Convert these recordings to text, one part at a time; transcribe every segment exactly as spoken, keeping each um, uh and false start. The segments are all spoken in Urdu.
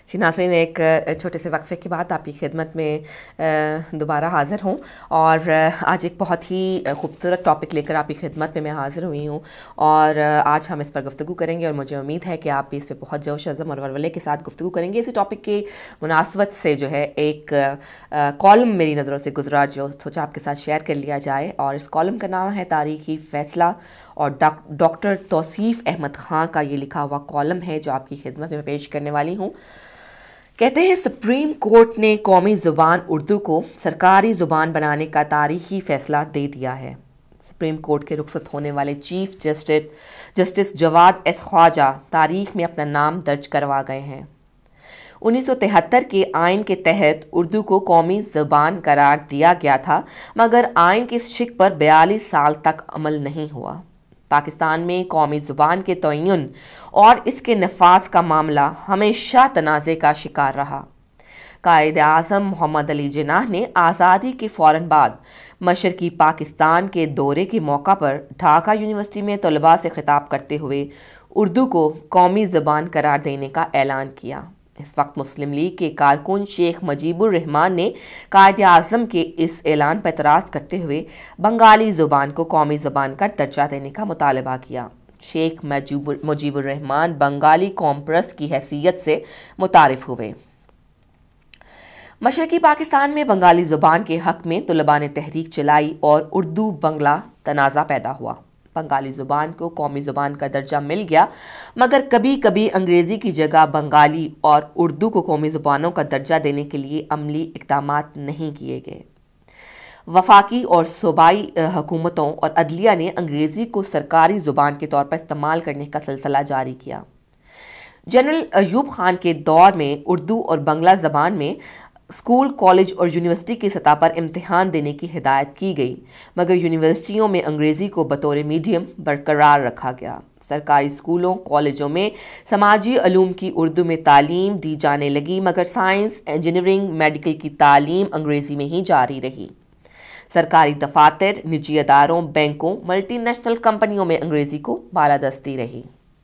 जी नाज़रीन, एक छोटे से वक्फे के बाद आपकी खिदमत में दोबारा हाज़िर हूँ और आज एक बहुत ही खूबसूरत टॉपिक लेकर आपकी खिदमत में मैं हाज़िर हुई हूँ और आज हम इस पर गुफ्तगू करेंगे और मुझे उम्मीद है कि आप इस पर बहुत जोश अज़म और वलवले के साथ गुफ्तगू करेंगे। इसी टॉपिक की मुनासबत से जो है एक कॉलम मेरी नज़रों से गुजरा जो सोचा आपके साथ शेयर कर लिया जाए, और इस कॉलम का नाम है तारीख़ी फ़ैसला और डॉक्टर तौसीफ़ अहमद ख़ान का ये लिखा हुआ कॉलम है जो आपकी खिदमत में पेश करने वाली हूँ। कहते हैं, सुप्रीम कोर्ट ने कौमी ज़ुबान उर्दू को सरकारी ज़ुबान बनाने का तारीख़ी फ़ैसला दे दिया है। सुप्रीम कोर्ट के रुखसत होने वाले chief justice justice Jawad S Khawaja तारीख़ में अपना नाम दर्ज करवा गए हैं। उन्नीस सौ तिहत्तर के आइन के तहत उर्दू को कौमी ज़ुबान करार दिया गया था, मगर आइन की शिक पर बयालीस साल तक अमल नहीं हुआ। पाकिस्तान में कौमी ज़ुबान के तयन और इसके नफाज का मामला हमेशा तनाज़े का शिकार रहा। कायद आज़म मोहम्मद अली जिन्नाह ने आज़ादी के फ़ौरन बाद मशरक़ी पाकिस्तान के दौरे के मौका पर ढाका यूनिवर्सिटी में तलबा से खिताब करते हुए उर्दू को कौमी ज़ुबान करार देने का ऐलान किया। इस वक्त मुस्लिम लीग के कारकुन शेख मुजीबुर रहमान ने कायद आज़म के इस ऐलान पर एतराज़ करते हुए बंगाली ज़ुबान को कौमी ज़ुबान का दर्जा देने का मुतालबा किया। शेख मुजीबुर मुजीबुर रहमान बंगाली कॉम्प्रेस की हैसियत से मुतारिफ हुए। मशरक़ी पाकिस्तान में बंगाली ज़ुबान के हक़ में तलबा ने तहरीक चलाई और उर्दू बंगला तनाज़ा पैदा हुआ। बंगाली ज़ुबान को कौमी ज़ुबान का दर्जा मिल गया, मगर कभी कभी अंग्रेज़ी की जगह बंगाली और उर्दू को कौमी ज़ुबानों का दर्जा देने के लिए अमली इक़दामात नहीं किए गए। वफाकी और सूबाई हुकूमतों और अदलिया ने अंग्रेज़ी को सरकारी ज़ुबान के तौर पर इस्तेमाल करने का सिलसिला जारी किया। जनरल अयूब खान के दौर में उर्दू और बंगला ज़बान में स्कूल, कॉलेज और यूनिवर्सिटी की सतह पर इम्तिहान देने की हिदायत की गई, मगर यूनिवर्सिटियों में अंग्रेज़ी को बतौर मीडियम बरकरार रखा गया। सरकारी स्कूलों, कॉलेजों में समाजी अलूम की उर्दू में तालीम दी जाने लगी, मगर साइंस, इंजीनियरिंग, मेडिकल की तालीम अंग्रेज़ी में ही जारी रही। सरकारी दफातर, निजी अदारों, बैंकों, मल्टी नेशनल कंपनियों में अंग्रेज़ी को बालादस्ती रही।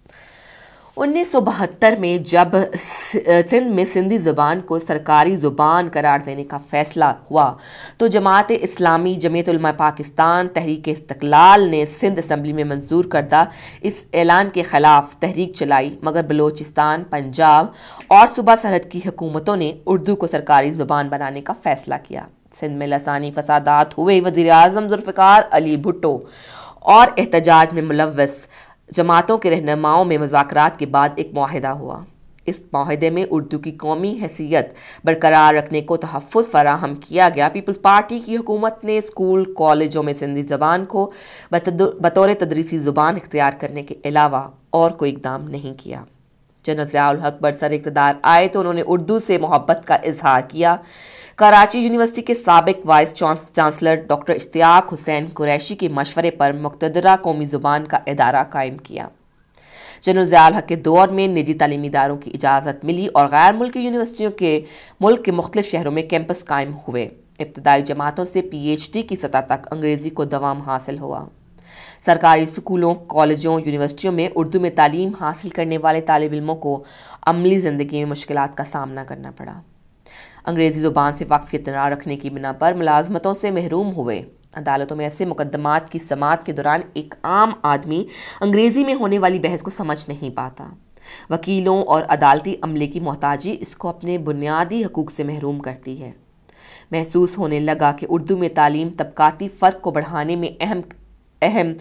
उन्नीस सौ बहत्तर में जब सिंध में सिंधी ज़ुबान को सरकारी ज़ुबान करार देने का फ़ैसला हुआ तो जमात इस्लामी, जमीयत उलमा पाकिस्तान, तहरीक इस्तिक़लाल ने सिंध असम्बली में मंजूर करदा इस ऐलान के ख़िलाफ़ तहरीक चलाई, मगर बलोचिस्तान, पंजाब और सूबा सरहद की हुकूमतों ने उर्दू को सरकारी ज़ुबान बनाने का फ़ैसला किया। सिंध में लसानी फसादात हुए। वज़ीर आज़म ज़ुल्फ़िकार अली भुट्टो और एहतजाज में मुलव्वस जमातों के रहनुमाओं में मुज़ाकरात के बाद एक मुआहिदा हुआ। इस मुआहिदे में उर्दू की कौमी हैसियत बरकरार रखने को तहफ़्फ़ुज़ फराहम किया गया। पीपल्स पार्टी की हुकूमत ने स्कूल, कॉलेजों में सिंधी ज़बान को बतौर तदरीसी ज़ुबान इख्तियार करने के अलावा और कोई इक़दाम नहीं किया। जनरल ज़ियाउल हक़ बरसर इक़्तिदार आए तो उन्होंने उर्दू से मोहब्बत का इजहार किया। कराची यूनिवर्सिटी के साबिक vice chancellor doctor Ishtiaq Hussain Qureshi के मशवरे पर मुक़्तदरा कौमी ज़ुबान का इदारा कायम किया। जनरल ज़ियाउल हक़ के दौर में निजी तालीमी इदारों की इजाज़त मिली और गैर मुल्की यूनिवर्सिटियों के मुल्क के मुख्तलिफ शहरों में कैंपस कायम हुए। इब्तदाई जमातों से पी एच डी की सतह तक अंग्रेज़ी को दवाम हासिल हुआ। सरकारी स्कूलों, कॉलेजों, यूनिवर्सिटियों में उर्दू में तालीम हासिल करने वाले तालिब इल्मों को अमली ज़िंदगी में मुश्किलात का सामना करना पड़ा। अंग्रेज़ी ज़ुबान से वाक़फ़ियत न रखने की बिना पर मुलाज़मतों से महरूम हुए। अदालतों में ऐसे मुकदमात की समाअत के दौरान एक आम आदमी अंग्रेज़ी में होने वाली बहस को समझ नहीं पाता। वकीलों और अदालती अमले की मोहताजी इसको अपने बुनियादी हकूक़ से महरूम करती है। महसूस होने लगा कि उर्दू में तालीम तबक़ाती फ़र्क को बढ़ाने में अहम अहम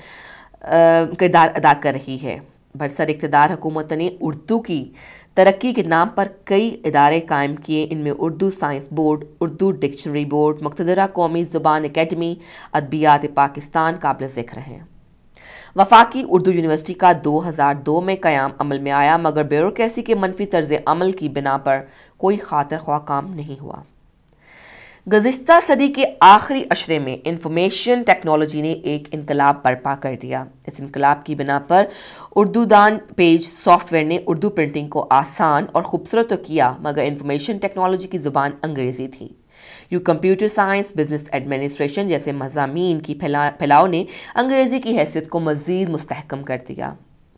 किरदार अदा कर रही है। बरसर इक़्तिदार हुकूमत ने उर्दू की तरक्की के नाम पर कई इदारे कायम किए। इनमें Urdu science board, Urdu dictionary board, मुक़्तदरा कौमी ज़ुबान अकेडमी, अदबियात पाकिस्तान काबिल ज़िक्र हैं। वफाकी उर्दू यूनिवर्सिटी का दो हज़ार दो में क़याम अमल में आया, मगर ब्यूरोक्रेसी के मनफी तर्ज़ अमल की बिना पर कोई खातिर ख्वाह काम नहीं हुआ। गुज़िश्ता सदी के आखिरी अशरे में इंफॉर्मेशन टेक्नोलॉजी ने एक इनकलाब बर्पा कर दिया। इस इनकलाब की बिना पर उर्दू दान पेज सॉफ्टवेयर ने उर्दू प्रिंटिंग को आसान और ख़ूबसूरत तो किया, मगर इंफॉर्मेशन टेक्नोलॉजी की ज़ुबान अंग्रेज़ी थी। यू कंप्यूटर साइंस, बिजनेस एडमिनिस्ट्रेशन जैसे मज़ामीन की फैला फैलाव ने अंग्रेज़ी की हैसियत को मज़ीद मुस्तहकम कर दिया।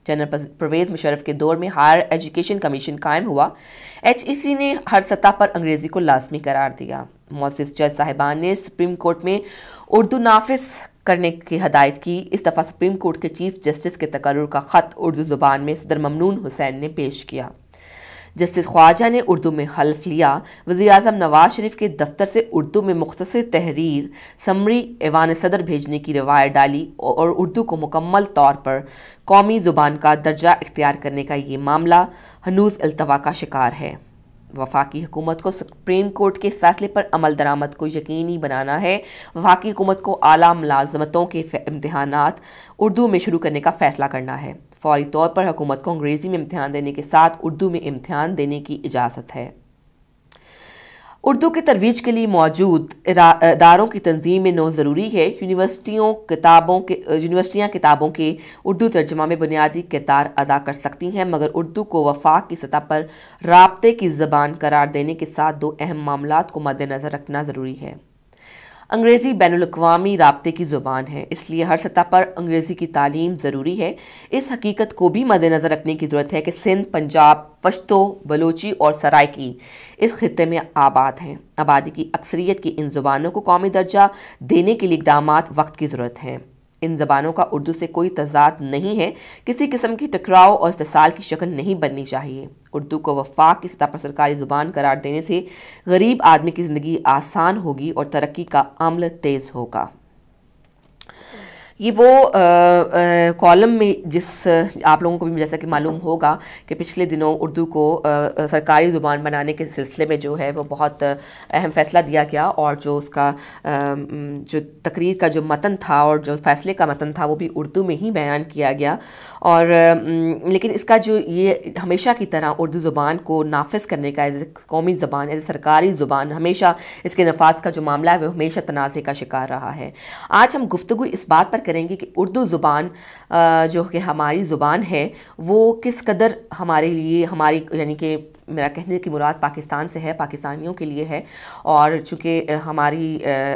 جنرل پرویز مشرف کے دور میں ہائر ایجوکیشن کمیشن قائم ہوا۔ ایچ ای سی نے ہر سطح پر انگریزی کو لازمی قرار دیا۔ معزز جج صاحبان نے سپریم کورٹ میں اردو نافذ کرنے کی ہدایت کی۔ اس دفعہ سپریم کورٹ کے چیف جسٹس کے تقرر کا خط اردو زبان میں صدر ممنون حسین نے پیش کیا۔ جسٹس خواجہ نے اردو میں حلف لیا۔ وزیر اعظم نواز شریف کے دفتر سے اردو میں مختصر تحریر سمری ایوان صدر بھیجنے کی روایت ڈالی اور اردو کو مکمل طور پر قومی زبان کا درجہ اختیار کرنے کا یہ معاملہ ہنوز التوا کا شکار ہے۔ وفاقی حکومت کو سپریم کورٹ کے فیصلے پر عمل درآمد کو یقینی بنانا ہے۔ وفاقی حکومت کو اعلیٰ ملازمتوں کے امتحانات اردو میں شروع کرنے کا فیصلہ کرنا ہے۔ فوری طور پر حکومت کو انگریزی میں امتحان دینے کے ساتھ اردو میں امتحان دینے کی اجازت ہے۔ اردو کی ترویج کے لیے موجود اداروں کی تنظیم میں نو ضروری ہے۔ یونیورسٹیوں کتابوں کے یونیورسٹیاں کتابوں کے اردو ترجمہ میں بنیادی کردار ادا کر سکتی ہیں، مگر اردو کو وفاق کی سطح پر رابطے کی زبان قرار دینے کے ساتھ دو اہم معاملات کو مد نظر رکھنا ضروری ہے۔ انگریزی بین الاقوامی رابطے کی زبان ہے، اس لیے ہر سطح پر انگریزی کی تعلیم ضروری ہے۔ اس حقیقت کو بھی مد نظر رکھنے کی ضرورت ہے کہ سندھ، پنجاب، پشتو، بلوچی اور سرائکی اس خطے میں آباد ہیں۔ آبادی کی اکثریت کی ان زبانوں کو قومی درجہ دینے کے لیے اقدامات وقت کی ضرورت ہے۔ ان زبانوں کا اردو سے کوئی تضاد نہیں ہے، کسی قسم کی ٹکراؤ اور استحصال کی شکل نہیں بننی چاہیے۔ اردو کو وفاق کی سطح پر سرکاری زبان قرار دینے سے غریب آدمی کی زندگی آسان ہوگی اور ترقی کا عمل تیز ہوگا۔ یہ وہ کالم میں جس آپ لوگوں کو بھی جیسا کہ معلوم ہوگا کہ پچھلے دنوں اردو کو سرکاری زبان بنانے کے سلسلے میں جو ہے وہ بہت اہم فیصلہ دیا گیا، اور جو اس کا جو تقریر کا جو متن تھا اور جو فیصلے کا متن تھا وہ بھی اردو میں ہی بیان کیا گیا۔ اور لیکن اس کا جو یہ ہمیشہ کی طرح اردو زبان کو نافذ کرنے کا ایز قومی زبان ایز سرکاری زبان ہمیشہ اس کے نفاذ کا جو معاملہ ہے وہ ہمیشہ تنازع کا شکار رہا ہے۔ آج ہم گفتگو اس بات پر کریں گے کہ اردو زبان جو کہ ہماری زبان ہے وہ کس قدر ہمارے لیے ہماری یعنی کہ میرا کہنے کی مراد پاکستان سے ہے، پاکستانیوں کے لیے ہے، اور چونکہ ہماری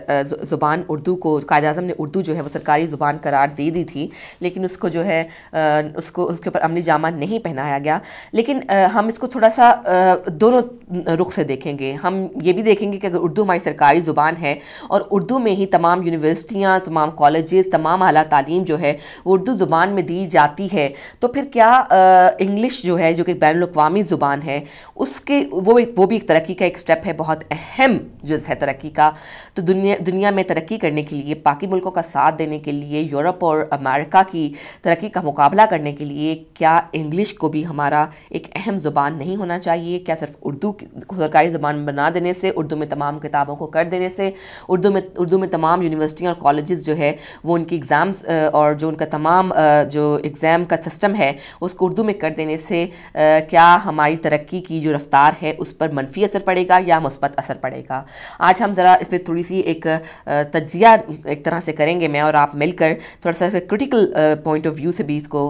زبان اردو کو قائد اعظم نے اردو جو ہے وہ سرکاری زبان قرار دے دی تھی، لیکن اس کو جو ہے اس کو اس کے اوپر عملی جامہ نہیں پہنایا گیا۔ لیکن ہم اس کو تھوڑا سا دونوں رخ سے دیکھیں گے۔ ہم یہ بھی دیکھیں گے کہ اگر اردو ہماری سرکاری زبان ہے اور اردو میں ہی تمام یونیورسٹیاں، تمام کالجز، تمام اعلیٰ تعلیم جو ہے وہ اردو زبان میں دی جاتی ہے، تو پھر کیا انگلش جو ہے جو کہ بین الاقوامی زبان ہے اس کے وہ وہ بھی ایک ترقی کا ایک سٹیپ ہے، بہت اہم جز ہے ترقی کا۔ تو دنیا دنیا میں ترقی کرنے کے لیے، باقی ملکوں کا ساتھ دینے کے لیے، یورپ اور امریکہ کی ترقی کا مقابلہ کرنے کے لیے کیا انگلش کو بھی ہمارا ایک اہم زبان نہیں ہونا چاہیے؟ کیا صرف اردو سرکاری زبان بنا دینے سے، اردو میں تمام کتابوں کو کر دینے سے، اردو میں اردو میں تمام یونیورسٹیاں اور کالجز جو ہے وہ ان کی ایگزامز اور جو ان کا تمام جو ایگزام کا سسٹم ہے اس کو اردو میں کر دینے سے کیا ہماری ترقی کی جو رفتار ہے اس پر منفی اثر پڑے گا یا مثبت اثر پڑے گا؟ آج ہم ذرا اس پہ تھوڑی سی ایک تجزیہ ایک طرح سے کریں گے، میں اور آپ مل کر تھوڑا سا کرٹیکل پوائنٹ آف ویو سے بھی اس کو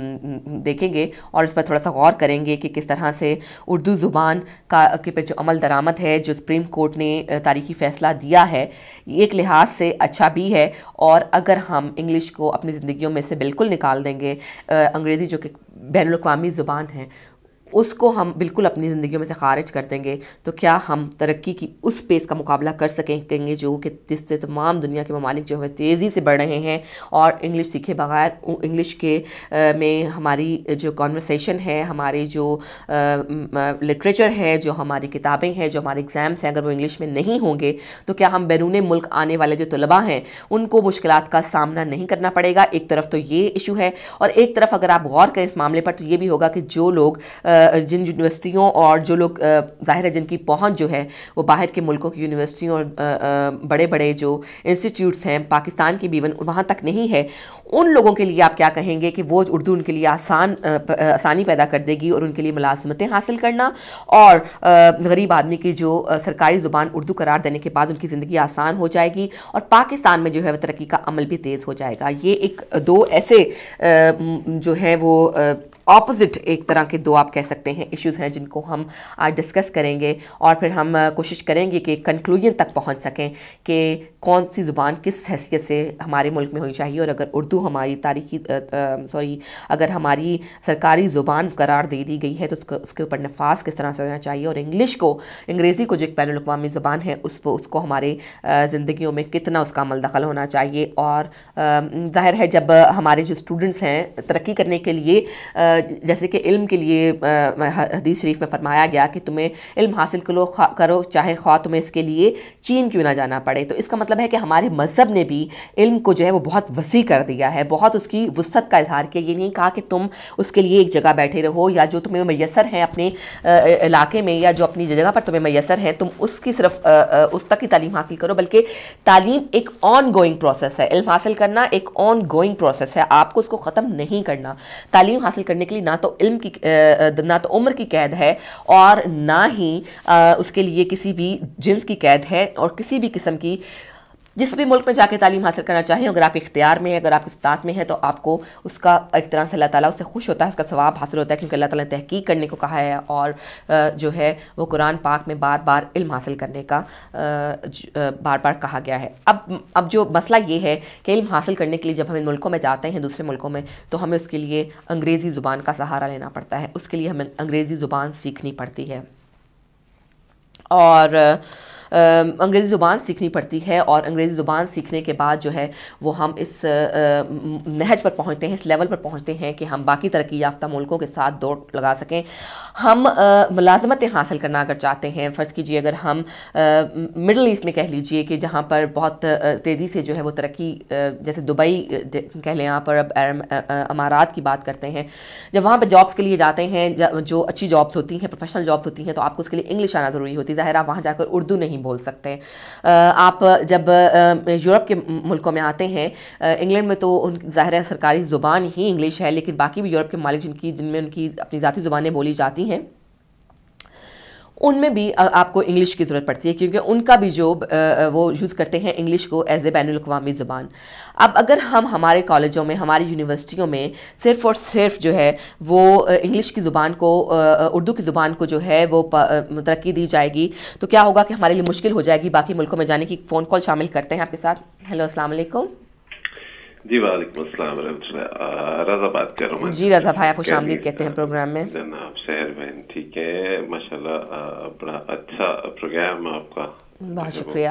دیکھیں گے اور اس پر تھوڑا سا غور کریں گے کہ کس طرح سے اردو زبان کا کے پہ جو عمل درآمد ہے، جو سپریم کورٹ نے تاریخی فیصلہ دیا ہے، ایک لحاظ سے اچھا بھی ہے، اور اگر ہم انگلش کو اپنی زندگیوں میں سے بالکل نکال دیں گے، انگریزی جو کہ بین الاقوامی زبان ہے اس کو ہم بالکل اپنی زندگیوں میں سے خارج کر دیں گے، تو کیا ہم ترقی کی اس پیس کا مقابلہ کر سکیں گے جو کہ جس سے تمام دنیا کے ممالک جو ہے تیزی سے بڑھ رہے ہیں، اور انگلش سیکھے بغیر انگلش کے میں ہماری جو کانورسیشن ہے، ہمارے جو لٹریچر ہے، جو ہماری کتابیں ہیں، جو ہمارے ایگزامس ہیں، اگر وہ انگلش میں نہیں ہوں گے تو کیا ہم بیرون ملک آنے والے جو طلباء ہیں ان کو مشکلات کا سامنا نہیں کرنا پڑے گا؟ ایک طرف تو یہ ایشو ہے، اور ایک طرف اگر آپ غور کریں اس معاملے پر تو یہ بھی ہوگا کہ جو لوگ جن یونیورسٹیوں اور جو لوگ ظاہر ہے جن کی پہنچ جو ہے وہ باہر کے ملکوں کی یونیورسٹیوں اور بڑے بڑے جو انسٹیٹیوٹس ہیں پاکستان کی بھی وہاں تک نہیں ہے، ان لوگوں کے لیے آپ کیا کہیں گے کہ وہ اردو ان کے لیے آسان آسانی پیدا کر دے گی اور ان کے لیے ملازمتیں حاصل کرنا اور غریب آدمی کی جو سرکاری زبان اردو قرار دینے کے بعد ان کی زندگی آسان ہو جائے گی اور پاکستان میں جو ہے وہ ترقی کا عمل بھی تیز ہو جائے گا؟ یہ ایک دو ایسے جو ہے وہ اپوزٹ ایک طرح کے دو آپ کہہ سکتے ہیں ایشوز ہیں جن کو ہم آج ڈسکس کریں گے، اور پھر ہم کوشش کریں گے کہ کنکلوژن تک پہنچ سکیں کہ کون سی زبان کس حیثیت سے ہمارے ملک میں ہونی چاہیے، اور اگر اردو ہماری تاریخی سوری اگر ہماری سرکاری زبان قرار دے دی گئی ہے تو اس کو اس کے اوپر نفاذ کس طرح سے ہونا چاہیے، اور انگلش کو انگریزی کو جو ایک بین الاقوامی زبان ہے اس کو اس کو ہمارے زندگیوں میں کتنا اس کا عمل دخل ہونا چاہیے۔ اور ظاہر ہے جب ہمارے جو اسٹوڈنٹس ہیں ترقی کرنے کے لیے، جیسے کہ علم کے لیے حدیث شریف میں فرمایا گیا کہ تمہیں علم حاصل کرو کرو چاہے خواہ تمہیں اس کے لیے چین کیوں نہ جانا پڑے، تو اس کا مطلب ہے کہ ہمارے مذہب نے بھی علم کو جو ہے وہ بہت وسیع کر دیا ہے، بہت اس کی وسعت کا اظہار کیا۔ یہ نہیں کہا کہ تم اس کے لیے ایک جگہ بیٹھے رہو، یا جو تمہیں میسر ہیں اپنے علاقے میں یا جو اپنی جگہ پر تمہیں میسر ہیں تم اس کی صرف اس تک کی تعلیم حاصل کرو، بلکہ تعلیم ایک آن گوئنگ پروسیس ہے، علم حاصل کرنا ایک آن گوئنگ پروسیس ہے، آپ کو اس کو ختم نہیں کرنا۔ تعلیم حاصل کرنے کے لیے نہ تو علم کی نہ تو عمر کی قید ہے اور نہ ہی اس کے لیے کسی بھی جنس کی قید ہے، اور کسی بھی قسم کی جس بھی ملک میں جا کے تعلیم حاصل کرنا چاہیں، اگر آپ اختیار میں ہے، اگر آپ استطاعت میں ہے، تو آپ کو اس کا ایک طرح سے اللہ تعالیٰ اس سے خوش ہوتا ہے، اس کا ثواب حاصل ہوتا ہے، کیونکہ اللہ تعالیٰ نے تحقیق کرنے کو کہا ہے، اور جو ہے وہ قرآن پاک میں بار بار علم حاصل کرنے کا بار بار کہا گیا ہے۔ اب اب جو مسئلہ یہ ہے کہ علم حاصل کرنے کے لیے جب ہم ان ملکوں میں جاتے ہیں، دوسرے ملکوں میں، تو ہمیں اس کے لیے انگریزی زبان کا سہارا لینا پڑتا ہے، اس کے لیے ہمیں انگریزی زبان سیکھنی پڑتی ہے، اور انگریزی زبان سیکھنی پڑتی ہے اور انگریزی زبان سیکھنے کے بعد جو ہے وہ ہم اس نہج پر پہنچتے ہیں، اس لیول پر پہنچتے ہیں کہ ہم باقی ترقی یافتہ ملکوں کے ساتھ دوڑ لگا سکیں۔ ہم ملازمتیں حاصل کرنا اگر چاہتے ہیں، فرض کیجئے اگر ہم مڈل ایسٹ میں کہہ لیجئے کہ جہاں پر بہت تیزی سے جو ہے وہ ترقی، جیسے دبئی کہہ لیں، یہاں پر اب امارات کی بات کرتے ہیں، جب وہاں پہ جابس کے لیے جاتے ہیں جو اچھی جابس ہوتی ہیں، پروفیشنل جابس ہوتی ہیں، تو آپ کو اس کے لیے انگلش آنا ضروری ہوتی ہے، ظاہر آپ وہاں جا کر اردو نہیں بول سکتے۔ آپ جب یورپ کے ملکوں میں آتے ہیں، انگلینڈ میں تو ان ظاہر ہے سرکاری زبان ہی انگلش ہے، لیکن باقی بھی یورپ کے ممالک جن کی جن میں ان کی اپنی ذاتی زبانیں بولی جاتی ہیں، ان میں بھی آپ کو انگلش کی ضرورت پڑتی ہے، کیونکہ ان کا بھی جو وہ یوز کرتے ہیں انگلش کو ایز اے بین الاقوامی زبان۔ اب اگر ہم ہمارے کالجوں میں، ہماری یونیورسٹیوں میں صرف اور صرف جو ہے وہ انگلش کی زبان کو، اردو کی زبان کو جو ہے وہ ترقی دی جائے گی، تو کیا ہوگا کہ ہمارے لیے مشکل ہو جائے گی باقی ملکوں میں جانے کی۔ فون کال شامل کرتے ہیں آپ کے ساتھ۔ ہیلو، السلام علیکم۔ جی وعلیکم السلام ورحمۃ اللہ، رضا بات کر رہا ہوں۔ جی رضا بھائی، آپ خوش آمدید کہتے ہیں پروگرام میں۔ جناب سحر بہن، ٹھیک ہے، ماشاء اللہ، بڑا اچھا پروگرام آپ کا، بہت شکریہ۔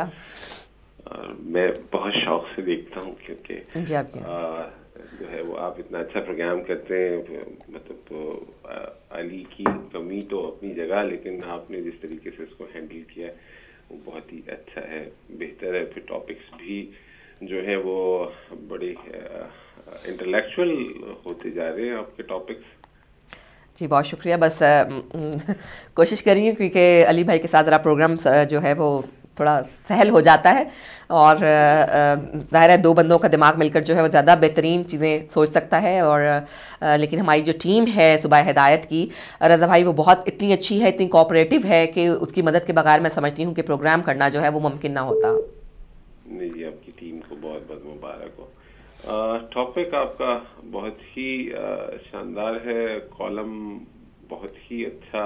میں بہت شوق سے دیکھتا ہوں، کیونکہ جی آپ جو ہے وہ آپ اتنا اچھا پروگرام کرتے ہیں، مطلب علی کی کمی تو اپنی جگہ، لیکن آپ نے جس طریقے سے اس کو ہینڈل کیا ہے وہ بہت ہی اچھا ہے، بہتر ہے۔ پھر ٹاپکس بھی جو ہے وہ بڑے انٹلیکچوئل ہوتے جا رہے ہیں آپ کے ٹاپکس۔ جی بہت شکریہ، بس کوشش کر رہی ہوں کیونکہ علی بھائی کے ساتھ ذرا پروگرام جو ہے وہ تھوڑا سہل ہو جاتا ہے، اور ظاہر ہے دو بندوں کا دماغ مل کر جو ہے وہ زیادہ بہترین چیزیں سوچ سکتا ہے، اور لیکن ہماری جو ٹیم ہے صبح ہدایت کی، رضا بھائی وہ بہت اتنی اچھی ہے، اتنی کوآپریٹو ہے کہ اس کی مدد کے بغیر میں سمجھتی ہوں کہ پروگرام کرنا جو ہے وہ ممکن نہ ہوتا۔ نہیں جی، آپ کی ٹیم کو بہت بہت مبارک ہو۔ ٹاپک آپ کا بہت ہی شاندار ہے، کالم بہت ہی اچھا،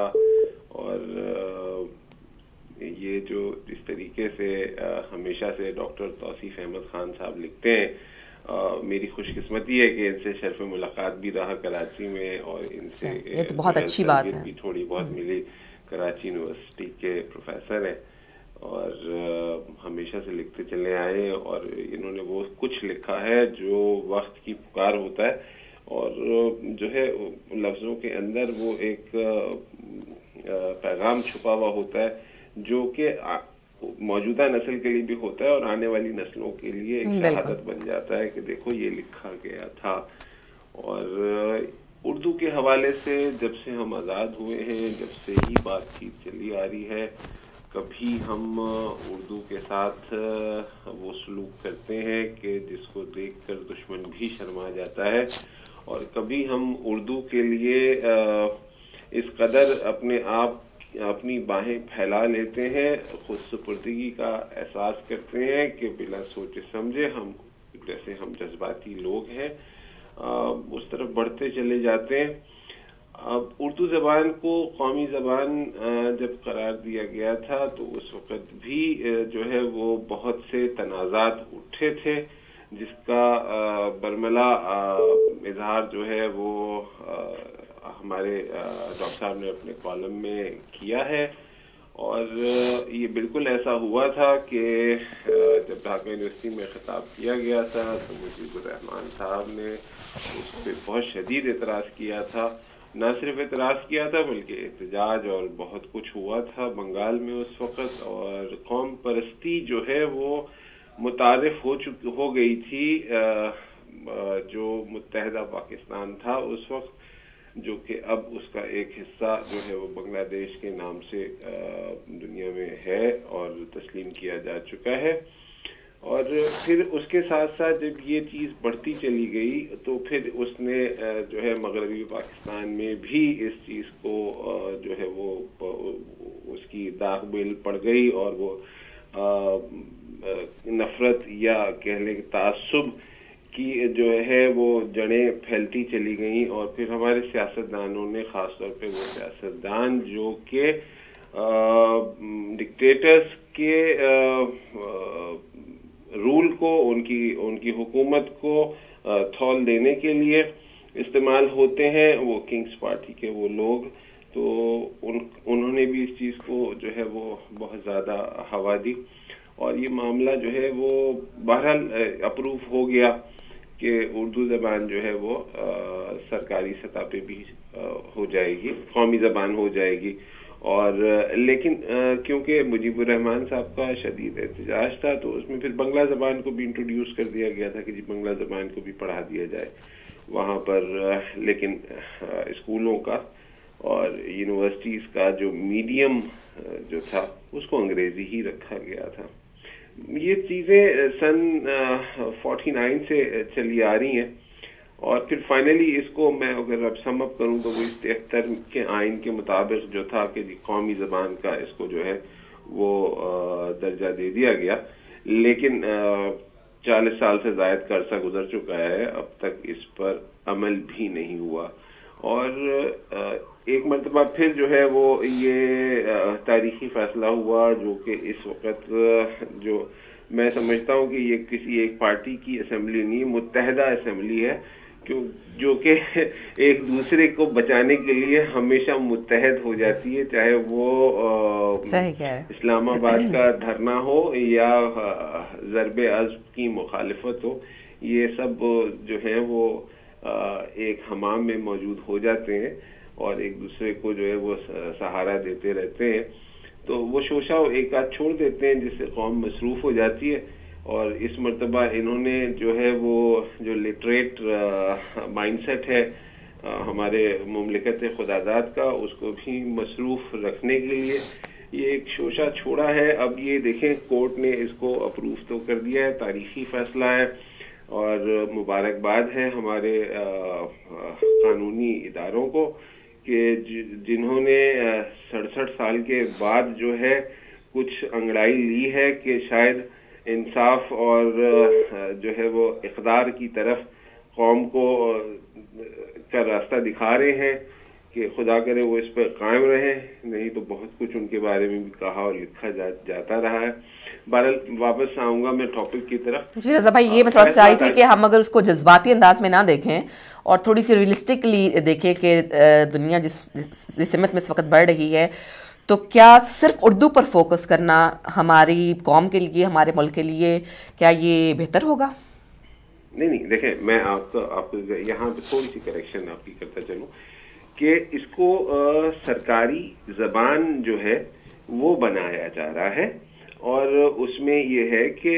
اور یہ جو اس طریقے سے ہمیشہ سے ڈاکٹر توصیف احمد خان صاحب لکھتے ہیں، میری خوش قسمتی ہے کہ ان سے شرف ملاقات بھی رہا کراچی میں، اور ان سے یہ تو بہت اچھی بات ہے، بھی تھوڑی بہت ملی۔ کراچی یونیورسٹی کے پروفیسر ہیں اور ہمیشہ سے لکھتے چلے آئے، اور انہوں نے وہ کچھ لکھا ہے جو وقت کی پکار ہوتا ہے، اور جو ہے لفظوں کے اندر وہ ایک پیغام چھپا ہوا ہوتا ہے جو کہ موجودہ نسل کے لیے بھی ہوتا ہے اور آنے والی نسلوں کے لیے ایک شہادت بن جاتا ہے کہ دیکھو یہ لکھا گیا تھا۔ اور اردو کے حوالے سے جب سے ہم آزاد ہوئے ہیں، جب سے ہی بات چیت چلی آ رہی ہے، کبھی ہم اردو کے ساتھ وہ سلوک کرتے ہیں کہ جس کو دیکھ کر دشمن بھی شرما جاتا ہے، اور کبھی ہم اردو کے لیے اس قدر اپنے آپ اپنی باہیں پھیلا لیتے ہیں، خود سپردگی کا احساس کرتے ہیں کہ بلا سوچے سمجھے ہم جیسے ہم جذباتی لوگ ہیں اس طرف بڑھتے چلے جاتے ہیں۔ اب اردو زبان کو قومی زبان جب قرار دیا گیا تھا تو اس وقت بھی جو ہے وہ بہت سے تنازعات اٹھے تھے، جس کا برملا اظہار جو ہے وہ ہمارے ڈاکٹر صاحب نے اپنے کالم میں کیا ہے، اور یہ بالکل ایسا ہوا تھا کہ جب ڈھاکہ یونیورسٹی میں خطاب کیا گیا تھا تو مجیب الرحمان صاحب نے اس پہ بہت شدید اعتراض کیا تھا، نہ صرف اعتراض کیا تھا بلکہ احتجاج اور بہت کچھ ہوا تھا بنگال میں اس وقت، اور قوم پرستی جو ہے وہ متعارف ہو چکی ہو گئی تھی جو متحدہ پاکستان تھا اس وقت، جو کہ اب اس کا ایک حصہ جو ہے وہ بنگلہ دیش کے نام سے دنیا میں ہے اور تسلیم کیا جا چکا ہے۔ اور پھر اس کے ساتھ ساتھ جب یہ چیز بڑھتی چلی گئی تو پھر اس نے جو ہے مغربی پاکستان میں بھی اس چیز کو جو ہے وہ اس کی داغ بیل پڑ گئی، اور وہ نفرت یا کہہ لیں تعصب کی جو ہے وہ جڑیں پھیلتی چلی گئیں، اور پھر ہمارے سیاستدانوں نے، خاص طور پہ وہ سیاستدان جو کہ ڈکٹیٹرز کے رول کو، ان کی ان کی حکومت کو تھول دینے کے لیے استعمال ہوتے ہیں، وہ کنگز پارٹی کے وہ لوگ، تو ان انہوں نے بھی اس چیز کو جو ہے وہ بہت زیادہ ہوا دی، اور یہ معاملہ جو ہے وہ بہرحال اپروو ہو گیا کہ اردو زبان جو ہے وہ سرکاری سطح پہ بھی ہو جائے گی، قومی زبان ہو جائے گی۔ اور لیکن کیونکہ مجیب الرحمان صاحب کا شدید احتجاج تھا تو اس میں پھر بنگلہ زبان کو بھی انٹروڈیوس کر دیا گیا تھا کہ جی بنگلہ زبان کو بھی پڑھا دیا جائے وہاں پر، لیکن اسکولوں کا اور یونیورسٹیز کا جو میڈیم جو تھا اس کو انگریزی ہی رکھا گیا تھا۔ یہ چیزیں سن فورٹی نائن سے چلی آ رہی ہیں، اور پھر فائنلی اس کو میں اگر اب سم اپ کروں تو وہ اس تہتر کے آئین کے مطابق جو تھا کہ قومی زبان کا اس کو جو ہے وہ درجہ دے دیا گیا، لیکن چالیس سال سے زائد کا عرصہ گزر چکا ہے، اب تک اس پر عمل بھی نہیں ہوا، اور ایک مرتبہ پھر جو ہے وہ یہ تاریخی فیصلہ ہوا جو کہ اس وقت جو میں سمجھتا ہوں کہ یہ کسی ایک پارٹی کی اسمبلی نہیں، متحدہ اسمبلی ہے، جو کہ ایک دوسرے کو بچانے کے لیے ہمیشہ متحد ہو جاتی ہے، چاہے وہ اسلام آباد کا دھرنا ہو یا ضرب عضب کی مخالفت ہو، یہ سب جو ہیں وہ ایک حمام میں موجود ہو جاتے ہیں اور ایک دوسرے کو جو ہے وہ سہارا دیتے رہتے ہیں، تو وہ شوشہ ایک آدھ چھوڑ دیتے ہیں جس سے قوم مصروف ہو جاتی ہے، اور اس مرتبہ انہوں نے جو ہے وہ جو لٹریٹ مائنڈ سیٹ ہے ہمارے مملکت خداداد کا، اس کو بھی مصروف رکھنے کے لیے یہ ایک شوشہ چھوڑا ہے۔ اب یہ دیکھیں کورٹ نے اس کو اپروو تو کر دیا ہے، تاریخی فیصلہ ہے، اور مبارکباد ہے ہمارے قانونی اداروں کو کہ جنہوں نے سڑسٹھ سال کے بعد جو ہے کچھ انگڑائی لی ہے کہ شاید انصاف اور جو ہے وہ اقدار کی طرف قوم کو کا راستہ دکھا رہے ہیں کہ خدا کرے وہ اس پر قائم رہے، نہیں تو بہت کچھ ان کے بارے میں بھی کہا اور لکھا جا, جاتا رہا ہے۔ بہرحال واپس آؤں گا میں ٹاپک کی طرف۔ جی رضا بھائی، یہ میں تھوڑا سا چاہی تھی کہ ہم اگر اس کو جذباتی انداز میں نہ دیکھیں اور تھوڑی سی ریئلسٹکلی دیکھیں کہ دنیا جس جس سمت میں اس وقت بڑھ رہی ہے، تو کیا صرف اردو پر فوکس کرنا ہماری قوم کے لیے، ہمارے ملک کے لیے، کیا یہ بہتر ہوگا؟ نہیں نہیں، دیکھیں میں آپ کو آپ کو یہاں پہ تھوڑی سی کریکشن آپ کی کرتا چلوں کہ اس کو سرکاری زبان جو ہے وہ بنایا جا رہا ہے، اور اس میں یہ ہے کہ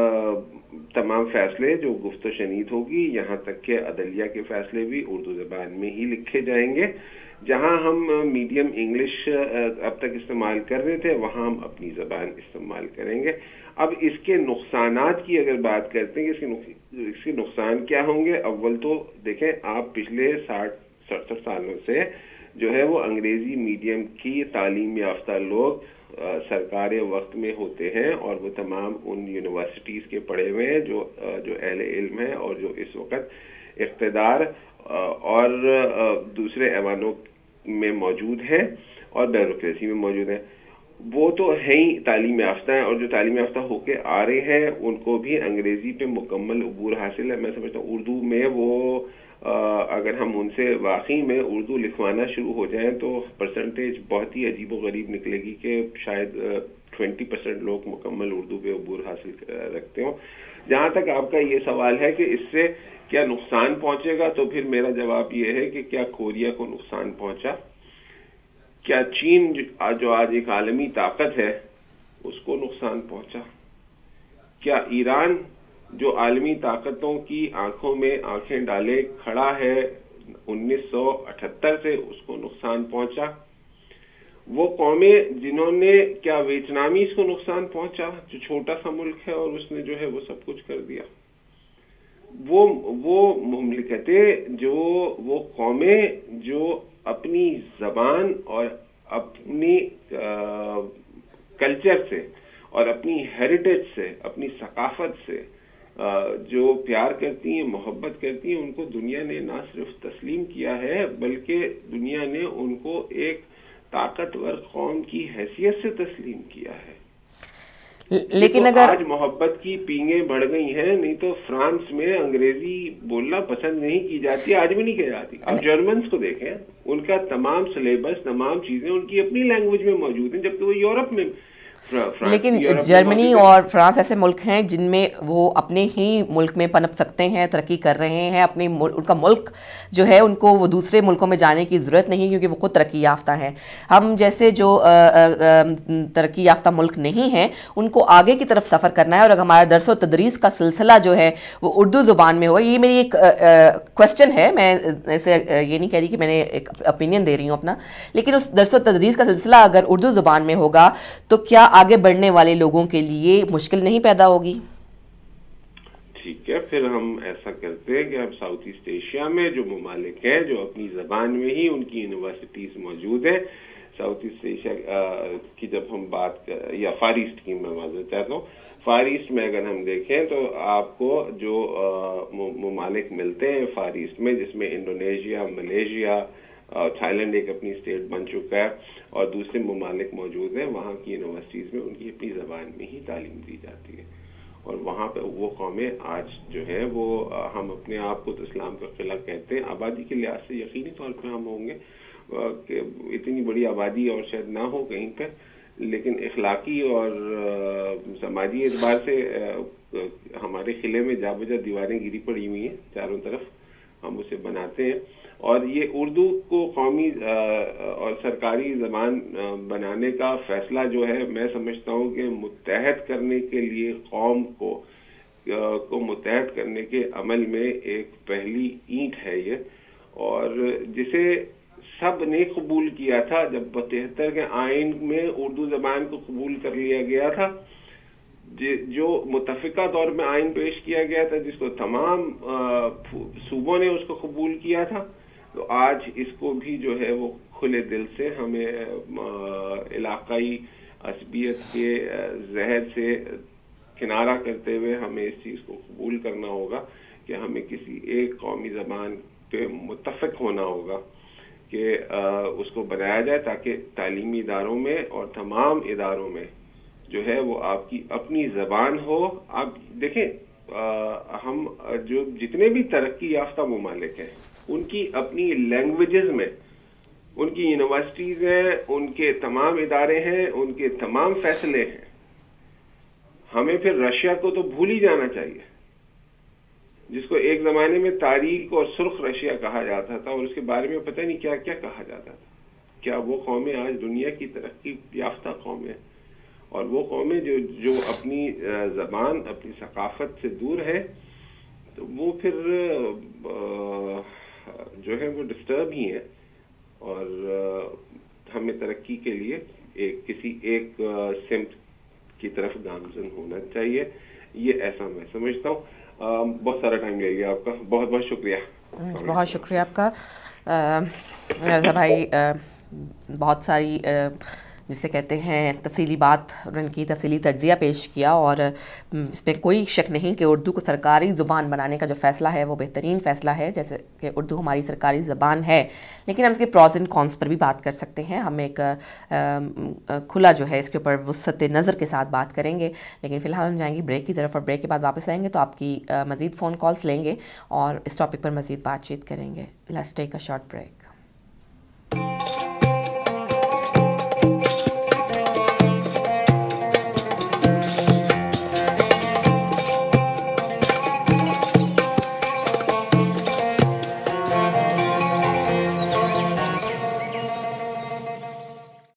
تمام فیصلے جو گفت و شنید ہوگی، یہاں تک کہ عدلیہ کے فیصلے بھی اردو زبان میں ہی لکھے جائیں گے۔ جہاں ہم میڈیم انگلش اب تک استعمال کر رہے تھے وہاں ہم اپنی زبان استعمال کریں گے۔ اب اس کے نقصانات کی اگر بات کرتے ہیں کہ اس کے نقصان کیا ہوں گے، اول تو دیکھیں آپ پچھلے ساٹھ سڑسٹھ سالوں سے جو ہے وہ انگریزی میڈیم کی تعلیم یافتہ لوگ سرکار وقت میں ہوتے ہیں، اور وہ تمام ان یونیورسٹیز کے پڑھے ہوئے ہیں جو جو اہل علم ہیں اور جو اس وقت اقتدار اور دوسرے ایوانوں میں موجود ہیں اور بیوروکریسی میں موجود ہیں، وہ تو ہیں ہی تعلیم یافتہ ہیں، اور جو تعلیم یافتہ ہو کے آ رہے ہیں ان کو بھی انگریزی پہ مکمل عبور حاصل ہے۔ میں سمجھتا ہوں اردو میں وہ اگر ہم ان سے واقعی میں اردو لکھوانا شروع ہو جائیں تو پرسنٹیج بہت ہی عجیب و غریب نکلے گی کہ شاید ٹوینٹی پرسینٹ لوگ مکمل اردو پہ عبور حاصل رکھتے ہوں۔ جہاں تک آپ کا یہ سوال ہے کہ اس سے کیا نقصان پہنچے گا، تو پھر میرا جواب یہ ہے کہ کیا کوریا کو نقصان پہنچا، کیا چین جو آج ایک عالمی طاقت ہے اس کو نقصان پہنچا، کیا ایران جو عالمی طاقتوں کی آنکھوں میں آنکھیں ڈالے کھڑا ہے انیس سو اٹھہتر سے، اس کو نقصان پہنچا، وہ قومیں جنہوں نے کیا ویتنامیز کو نقصان پہنچا جو چھوٹا سا ملک ہے اور اس نے جو ہے وہ سب کچھ کر دیا، وہ وہ مملکتیں جو وہ قومیں جو اپنی زبان اور اپنی کلچر سے اور اپنی ہیریٹیج سے، اپنی ثقافت سے جو پیار کرتی ہیں، محبت کرتی ہیں، ان کو دنیا نے نہ صرف تسلیم کیا ہے بلکہ دنیا نے ان کو ایک طاقتور قوم کی حیثیت سے تسلیم کیا ہے۔ لیکن اگر آج محبت کی پینگیں بڑھ گئی ہیں، نہیں تو فرانس میں انگریزی بولنا پسند نہیں کی جاتی، آج بھی نہیں کی جاتی۔ آپ جرمنس کو دیکھیں، ان کا تمام سلیبس، تمام چیزیں ان کی اپنی لینگویج میں موجود ہیں، جبکہ وہ یورپ میں، لیکن جرمنی اور فرانس ایسے ملک ہیں جن میں وہ اپنے ہی ملک میں پنپ سکتے ہیں، ترقی کر رہے ہیں، اپنے ان کا ملک جو ہے ان کو وہ دوسرے ملکوں میں جانے کی ضرورت نہیں کیونکہ وہ خود ترقی یافتہ ہیں۔ ہم جیسے جو ترقی یافتہ ملک نہیں ہیں ان کو آگے کی طرف سفر کرنا ہے، اور اگر ہمارا درس و تدریس کا سلسلہ جو ہے وہ اردو زبان میں ہوگا، یہ میری ایک کوشچن ہے، میں ایسے یہ نہیں کہہ رہی کہ میں نے ایک اوپینین دے رہی ہوں اپنا، لیکن اس درس و تدریس کا سلسلہ اگر اردو زبان میں ہوگا تو کیا آگے بڑھنے والے لوگوں کے لیے مشکل نہیں پیدا ہوگی؟ ٹھیک ہے، پھر ہم ایسا کرتے ہیں کہ اب ساؤتھ ایسٹ ایشیا میں جو ممالک ہیں جو اپنی زبان میں ہی ان کی یونیورسٹیز موجود ہیں، ساؤتھ ایسٹ ایشیا کی جب ہم بات یا فار ایسٹ کی میں معذرت چاہتا ہوں، فار ایسٹ میں اگر ہم دیکھیں تو آپ کو جو ممالک ملتے ہیں فار ایسٹ میں، جس میں انڈونیشیا، ملیشیا، تھائی لینڈ ایک اپنی اسٹیٹ بن چکا ہے اور دوسرے ممالک موجود ہیں، وہاں کی یونیورسٹیز میں ان کی اپنی زبان میں ہی تعلیم دی جاتی ہے، اور وہاں پہ وہ قومیں آج جو ہے وہ ہم اپنے آپ کو تو اسلام کا قلعہ کہتے ہیں، آبادی کے لحاظ سے یقینی طور پہ ہم ہوں گے کہ اتنی بڑی آبادی اور شاید نہ ہو کہیں پہ، لیکن اخلاقی اور سماجی اعتبار سے ہمارے قلعے میں جا بجا دیواریں گری پڑی ہوئی ہیں چاروں طرف، ہم اسے بناتے ہیں، اور یہ اردو کو قومی اور سرکاری زبان بنانے کا فیصلہ جو ہے میں سمجھتا ہوں کہ متحد کرنے کے لیے قوم کو کو متحد کرنے کے عمل میں ایک پہلی اینٹ ہے یہ، اور جسے سب نے قبول کیا تھا جب بہتر کے آئین میں اردو زبان کو قبول کر لیا گیا تھا، جو متفقہ طور میں آئین پیش کیا گیا تھا جس کو تمام صوبوں نے اس کو قبول کیا تھا، تو آج اس کو بھی جو ہے وہ کھلے دل سے ہمیں علاقائی عصبیت کے زہر سے کنارہ کرتے ہوئے ہمیں اس چیز کو قبول کرنا ہوگا کہ ہمیں کسی ایک قومی زبان پہ متفق ہونا ہوگا کہ اس کو بنایا جائے تاکہ تعلیمی اداروں میں اور تمام اداروں میں جو ہے وہ آپ کی اپنی زبان ہو۔ آپ دیکھیں ہم جو جتنے بھی ترقی یافتہ ممالک ہیں ان کی اپنی لینگویجز میں ان کی یونیورسٹیز ہیں، ان کے تمام ادارے ہیں، ان کے تمام فیصلے ہیں، ہمیں پھر رشیا کو تو بھول ہی جانا چاہیے جس کو ایک زمانے میں تاریک اور سرخ رشیا کہا جاتا تھا اور اس کے بارے میں پتہ نہیں کیا کیا کہا جاتا تھا۔ کیا وہ قومیں آج دنیا کی ترقی یافتہ قومیں اور وہ قومیں جو جو اپنی زبان اپنی ثقافت سے دور ہے تو وہ پھر جو ہے وہ ڈسٹرب ہی ہیں، اور ہمیں ترقی کے لیے ایک کسی ایک سمت کی طرف گامزن ہونا چاہیے، یہ ایسا میں سمجھتا ہوں۔ بہت سارا ٹائم لے گیا آپ کا، بہت بہت شکریہ۔ بہت شکریہ آپ کا رضا بھائی، بہت ساری جسے کہتے ہیں تفصیلی بات ان کی تفصیلی تجزیہ پیش کیا، اور اس میں کوئی شک نہیں کہ اردو کو سرکاری زبان بنانے کا جو فیصلہ ہے وہ بہترین فیصلہ ہے، جیسے کہ اردو ہماری سرکاری زبان ہے، لیکن ہم اس کے پروز اینڈ کونس پر بھی بات کر سکتے ہیں. ہم ایک کھلا جو ہے اس کے اوپر وسعت نظر کے ساتھ بات کریں گے، لیکن فی الحال ہم جائیں گے بریک کی طرف، اور بریک کے بعد واپس آئیں گے تو آپ کی مزید فون کالس لیں گے اور اس ٹاپک پر مزید بات چیت کریں گے. Let's take a short break.